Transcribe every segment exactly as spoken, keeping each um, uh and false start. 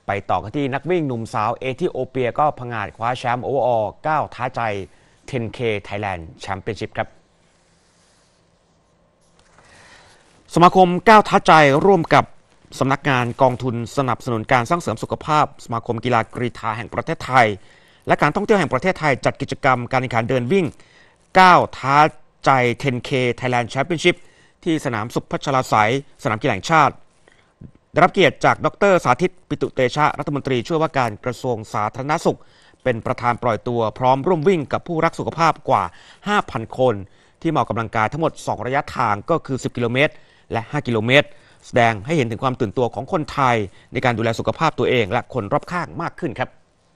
ไปต่อกันที่นักวิ่งหนุ่มสาวเอธิโอเปียก็ผงาดคว้าแชมป์โอเวอร์ออลเก้าท้าใจ เท็น เค Thailand Championship ครับสมาคมก้าวท้าใจร่วมกับสำนักงานกองทุนสนับสนุนการสร้างเสริมสุขภาพสมาคมกีฬากรีฑาแห่งประเทศไทยและการท่องเที่ยวแห่งประเทศไทยจัดกิจกรรมการแข่งขันเดินวิ่งก้าวท้าใจ เท็น เค Thailand Championship ที่สนามสุพัชราไสยสนามกีฬาแห่งชาติได้รับเกียรติจากดรสาธิตปิตุเตชะรัฐมนตรีช่วยว่าการกระทรวงสาธารณสุขเป็นประธานปล่อยตัวพร้อมร่วมวิ่งกับผู้รักสุขภาพกว่า ห้าพัน คนที่มาออกกำลังกายทั้งหมดสองระยะทางก็คือสิบกิโลเมตรและห้ากิโลเมตรแสดงให้เห็นถึงความตื่นตัวของคนไทยในการดูแลสุขภาพตัวเองและคนรอบข้างมากขึ้นครับ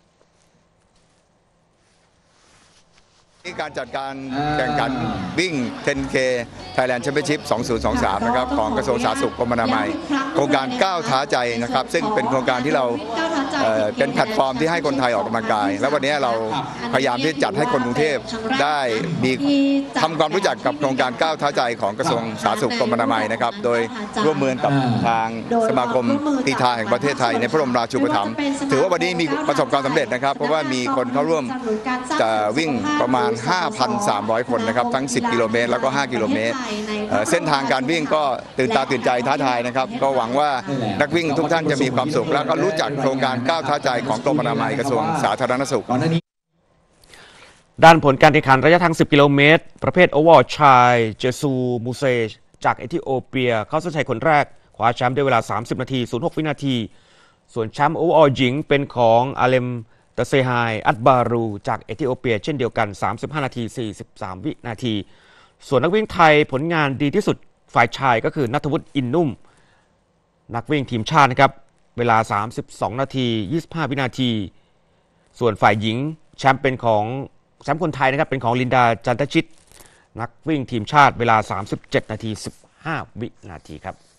การจัดการแข่งขันวิ่ง เท็น เค Thailand Championship สองพันยี่สิบสามนะครับของกระทรวงสาธารณสุขกรมอนามัยโครงการก้าวท้าใจนะครับซึ่งเป็นโครงการที่เราเป็นแพลตฟอร์มที่ให้คนไทยออกกำลังกายและวันนี้เราพยายามที่จัดให้คนกรุงเทพได้มีทำความรู้จักกับโครงการก้าวท้าใจของกระทรวงสาธารณสุขกรมอนามัยนะครับโดยร่วมมือกับทางสมาคมกรีฑาแห่งประเทศไทยในพระบรมราชูปถัมภ์ถือว่าวันนี้มีประสบความสำเร็จนะครับเพราะว่ามีคนเข้าร่วมจะวิ่งประมาณห้าพันสามร้อย คนนะครับทั้งสิบกิโลเมตรแล้วก็ห้ากิโลเมตรเส้นทางการวิ่งก็ตื่นตาตื่นใจท้าทายนะครับก็หวังว่านักวิ่งทุกท่านจะมีความสุขแล้วก็รู้จักโครงการก้าวท้าใจของกรมอนามัยกระทรวงสาธารณสุขด้านผลการแข่งขันระยะทางสิบกิโลเมตรประเภทโอเวอร์ออลชายเจซูมูเซจากเอธิโอเปียเข้าเส้นชัยคนแรกคว้าแชมป์ด้วยเวลาสามสิบนาทีศูนย์หกวินาทีส่วนแชมป์โอเวอร์ออลหญิงเป็นของอาเลมตะเซไฮอัตบารูจากเอธิโอเปียเช่นเดียวกันสามสิบห้านาทีสี่สิบสามวินาทีส่วนนักวิ่งไทยผลงานดีที่สุดฝ่ายชายก็คือณัฐวุฒิอินนุ่มนักวิ่งทีมชาตินะครับเวลาสามสิบสองนาทียี่สิบห้าวินาทีส่วนฝ่ายหญิงแชมป์เป็นของแชมป์คนไทยนะครับเป็นของลินดาจันทชิตนักวิ่งทีมชาติเวลาสามสิบเจ็ดนาทีสิบห้าวินาทีครับ